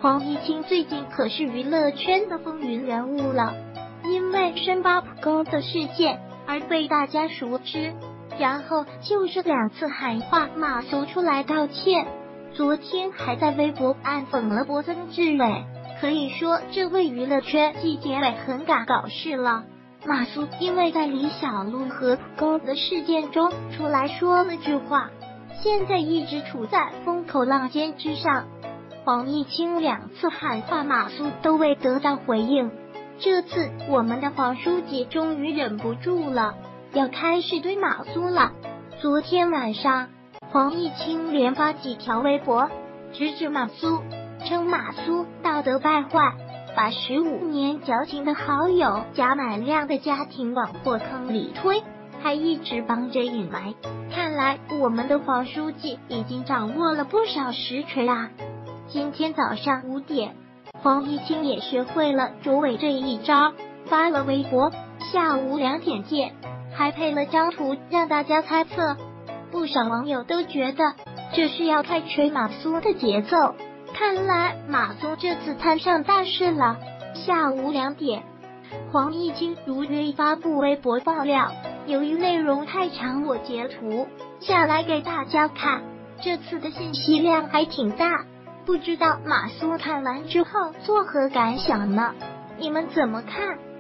黄毅清最近可是娱乐圈的风云人物了，因为申巴浦沟的事件而被大家熟知，然后就是2次喊话马苏出来道歉，昨天还在微博暗讽了波曾志伟，可以说这位娱乐圈纪检委很敢搞事了。马苏因为在李小璐和浦沟的事件中出来说了句话，现在一直处在风口浪尖之上。黄毅清2次喊话马苏都未得到回应，这次我们的黄书记终于忍不住了，要开始怼马苏了。昨天晚上，黄毅清连发几条微博，直指马苏，称马苏道德败坏，把15年交情的好友贾乃亮的家庭往火坑里推，还一直帮着隐瞒。看来我们的黄书记已经掌握了不少实锤啊！今天早上5点，黄毅清也学会了捉尾这一招，发了微博，下午2点见，还配了张图让大家猜测。不少网友都觉得这是要开锤马苏的节奏，看来马苏这次摊上大事了。下午2点，黄毅清如约发布微博爆料，由于内容太长，我截图下来给大家看，这次的信息量还挺大，不知道马苏看完之后作何感想呢？你们怎么看？